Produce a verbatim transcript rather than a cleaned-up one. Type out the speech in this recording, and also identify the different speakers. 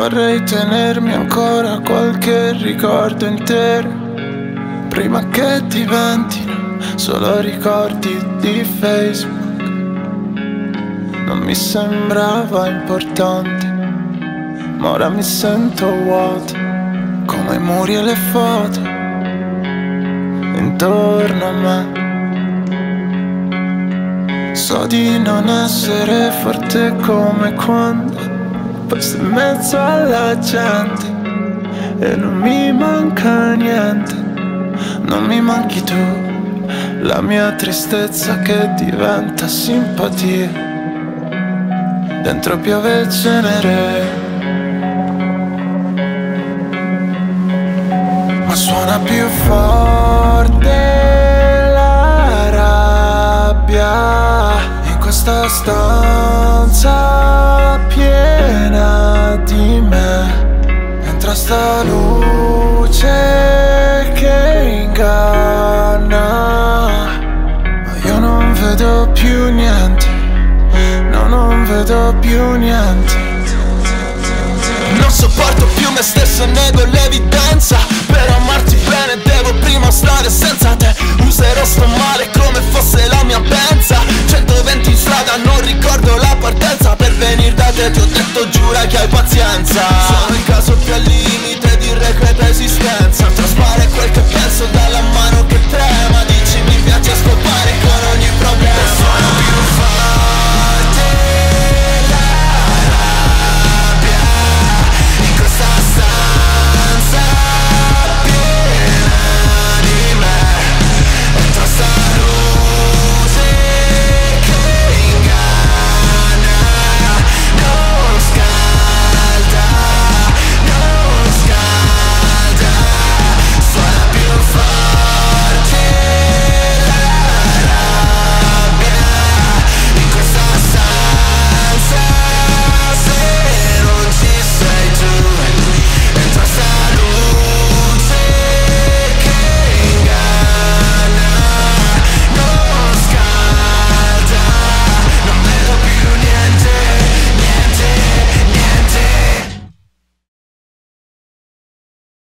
Speaker 1: Vorrei tenermi ancora qualche ricordo intero, prima che diventino solo ricordi di Facebook. Non mi sembrava importante, ma ora mi sento vuoto, come i muri e le foto intorno a me. So di non essere forte come quando passo in mezzo alla gente e non mi manca niente. Non mi manchi tu, la mia tristezza che diventa simpatia. Dentro piove cenere, ma suona più forte la rabbia in questa stanza piena di me. Entra sta luce che inganna, ma io non vedo più niente, no, non vedo più niente. Non sopporto più me stesso e nego l'evidenza.